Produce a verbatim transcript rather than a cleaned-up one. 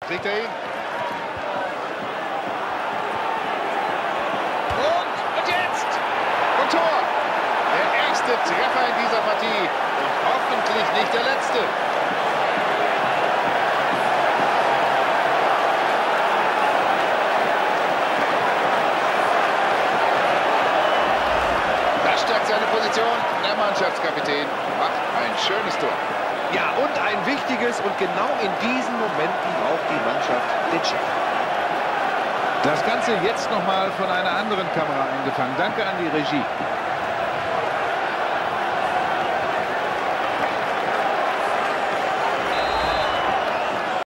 Kriegt er ihn? Und, und jetzt! Und Tor! Der erste Treffer in dieser Partie. Und hoffentlich nicht der letzte. Das stärkt seine Position. Der Mannschaftskapitän macht ein schönes Tor. Ja, und ein wichtiges, und genau in diesen Momenten braucht die Mannschaft den Check. Das Ganze jetzt nochmal von einer anderen Kamera eingefangen. Danke an die Regie.